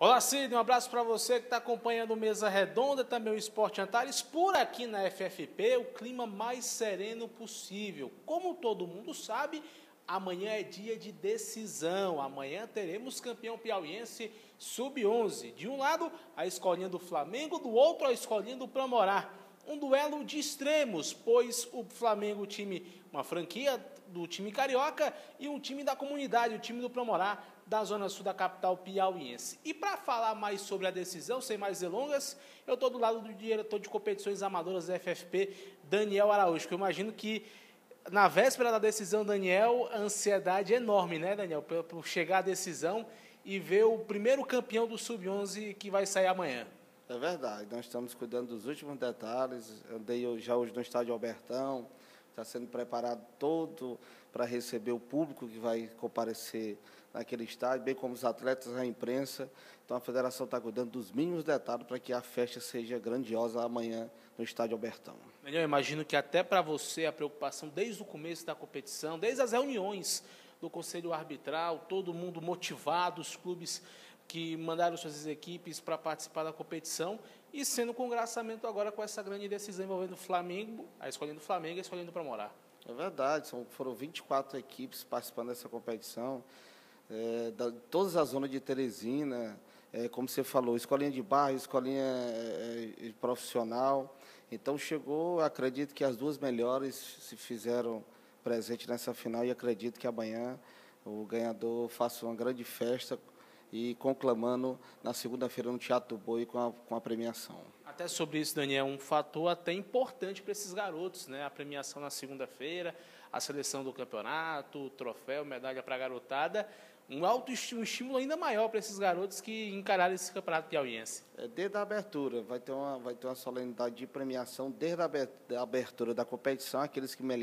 Olá, Cid, um abraço para você que está acompanhando o Mesa Redonda, também o Esporte Antares. Por aqui na FFP, o clima mais sereno possível. Como todo mundo sabe, amanhã é dia de decisão. Amanhã teremos campeão piauiense sub-11. De um lado, a escolinha do Flamengo, do outro, a escolinha do Promorá. Um duelo de extremos, pois o Flamengo, uma franquia do time carioca, e um time da comunidade, o time do Promorá, da zona sul da capital piauiense. E para falar mais sobre a decisão, sem mais delongas, eu estou do lado do diretor de competições amadoras da FFP, Daniel Araújo, que eu imagino que na véspera da decisão, Daniel, a ansiedade é enorme, né, Daniel, por chegar à decisão e ver o primeiro campeão do Sub-11 que vai sair amanhã. É verdade, nós estamos cuidando dos últimos detalhes. Andei já hoje no estádio Albertão, está sendo preparado todo para receber o público que vai comparecer naquele estádio, bem como os atletas, a imprensa. Então a federação está cuidando dos mínimos detalhes para que a festa seja grandiosa amanhã no estádio Albertão. Eu imagino que até para você a preocupação desde o começo da competição, desde as reuniões do Conselho Arbitral, todo mundo motivado, os clubes que mandaram suas equipes para participar da competição e sendo com congraçamento agora com essa grande decisão envolvendo o Flamengo, a escolinha do Flamengo e a escolinha do Promorá. É verdade, foram 24 equipes participando dessa competição, todas as zonas de Teresina, como você falou, escolinha de bairro, escolinha profissional. Então chegou, acredito que as duas melhores se fizeram presente nessa final e acredito que amanhã o ganhador faça uma grande festa e conclamando na segunda-feira no Teatro do Boi com a premiação. Até sobre isso, Daniel, um fator até importante para esses garotos, né? A premiação na segunda-feira, a seleção do campeonato, o troféu, medalha para a garotada, um estímulo ainda maior para esses garotos que encararam esse campeonato piauiense. Desde a abertura, vai ter uma solenidade de premiação desde a abertura da competição. Aqueles que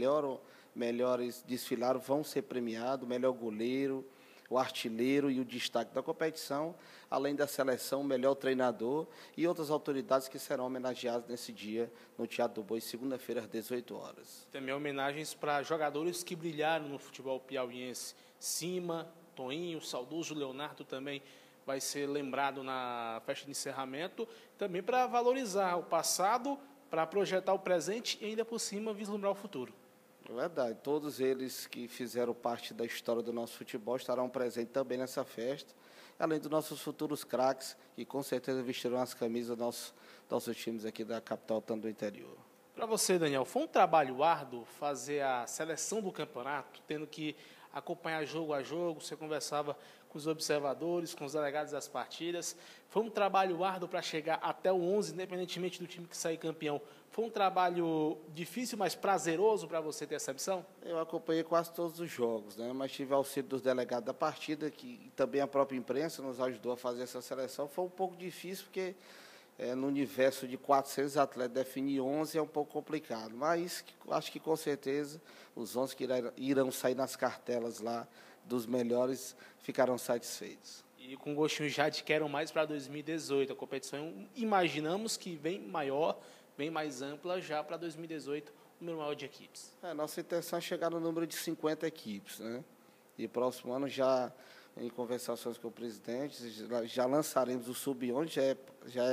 melhores desfilaram vão ser premiados, o melhor goleiro, o artilheiro e o destaque da competição, além da seleção, o melhor treinador e outras autoridades que serão homenageadas nesse dia no Teatro do Boi, segunda-feira, às 18 horas. Também homenagens para jogadores que brilharam no futebol piauiense. Cima, Toinho, o saudoso Leonardo também vai ser lembrado na festa de encerramento, também para valorizar o passado, para projetar o presente e ainda por cima vislumbrar o futuro. É verdade, todos eles que fizeram parte da história do nosso futebol estarão presentes também nessa festa, além dos nossos futuros craques, que com certeza vestirão as camisas dos nossos times aqui da capital, tanto do interior. Para você, Daniel, foi um trabalho árduo fazer a seleção do campeonato, tendo que acompanhar jogo a jogo, você conversava com os observadores, com os delegados das partidas. Foi um trabalho árduo para chegar até o 11, independentemente do time que sair campeão. Foi um trabalho difícil, mas prazeroso para você ter essa missão? Eu acompanhei quase todos os jogos, né? Mas tive auxílio dos delegados da partida, que também a própria imprensa nos ajudou a fazer essa seleção. Foi um pouco difícil, porque no universo de 400 atletas, definir 11 é um pouco complicado. Mas acho que, com certeza, os 11 que irão sair nas cartelas lá dos melhores ficarão satisfeitos. E com gostinho já de quero mais para 2018. A competição, imaginamos que vem maior, bem mais ampla já para 2018, o número maior de equipes. Nossa intenção é chegar no número de 50 equipes, né? E próximo ano, já em conversações com o presidente, já lançaremos o Sub-11, já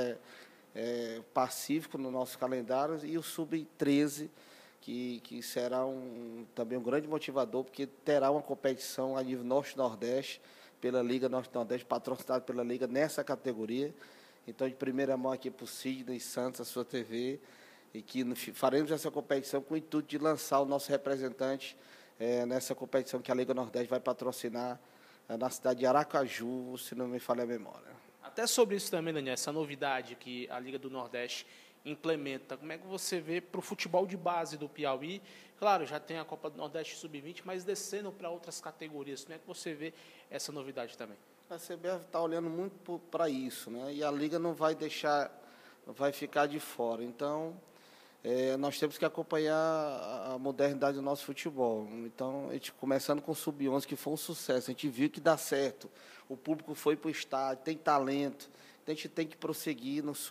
é pacífico no nosso calendário, e o Sub-13, que será também um grande motivador, porque terá uma competição a nível Norte-Nordeste, pela Liga Norte-Nordeste, patrocinada pela Liga nessa categoria. Então, de primeira mão aqui para o Sidney Santos, a sua TV, e que faremos essa competição com o intuito de lançar o nosso representante nessa competição que a Liga Nordeste vai patrocinar na cidade de Aracaju, se não me falha a memória. Até sobre isso também, Daniel, essa novidade que a Liga do Nordeste implementa, como é que você vê para o futebol de base do Piauí? Claro, já tem a Copa do Nordeste Sub-20, mas descendo para outras categorias, como é que você vê essa novidade também? A CBF está olhando muito para isso, né? E a Liga não vai ficar de fora. Então, nós temos que acompanhar a modernidade do nosso futebol. Então, a gente, começando com o Sub-11, que foi um sucesso, a gente viu que dá certo. O público foi para o estádio, tem talento. Então, a gente tem que prosseguir no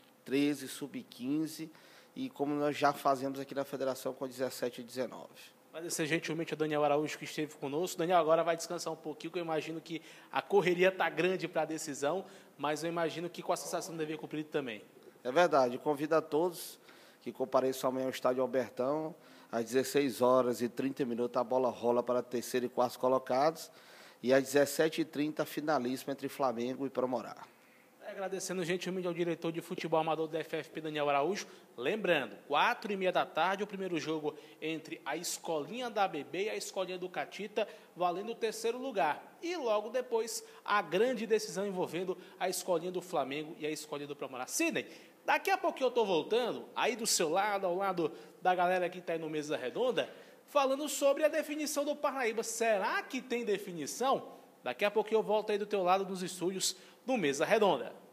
Sub-13, Sub-15, e como nós já fazemos aqui na Federação com 17 e 19. Agradecer gentilmente a Daniel Araújo que esteve conosco. Daniel agora vai descansar um pouquinho, que eu imagino que a correria está grande para a decisão, mas eu imagino que com a sensação de dever cumprido também. É verdade, convido a todos que compareçam amanhã ao Estádio Albertão, às 16h30 a bola rola para terceiro e quarto colocados, e às 17h30 finalíssima entre Flamengo e Promorá. Agradecendo gentilmente ao diretor de futebol amador da FFP, Daniel Araújo. Lembrando, 4h30 o primeiro jogo entre a Escolinha da ABB e a Escolinha do Catita, valendo o terceiro lugar. E logo depois, a grande decisão envolvendo a Escolinha do Flamengo e a Escolinha do Promorá. Sidney, daqui a pouquinho eu estou voltando, aí do seu lado, ao lado da galera que está aí no Mesa Redonda, falando sobre a definição do Parnaíba. Será que tem definição? Daqui a pouquinho eu volto aí do teu lado nos estúdios do Mesa Redonda.